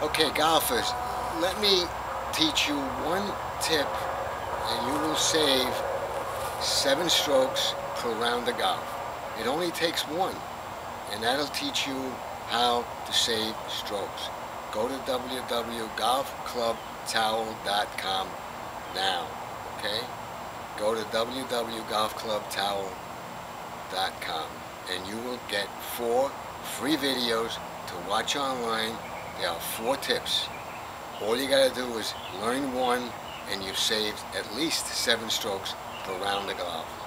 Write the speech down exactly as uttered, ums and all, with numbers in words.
Okay, golfers, let me teach you one tip and you will save seven strokes per round of golf. It only takes one, and that'll teach you how to save strokes. Go to w w w dot golf club towel dot com now, okay? Go to w w w dot golf club towel dot com and you will get four free videos to watch online. There are four tips. All you gotta do is learn one and you've saved at least seven strokes per round of golf.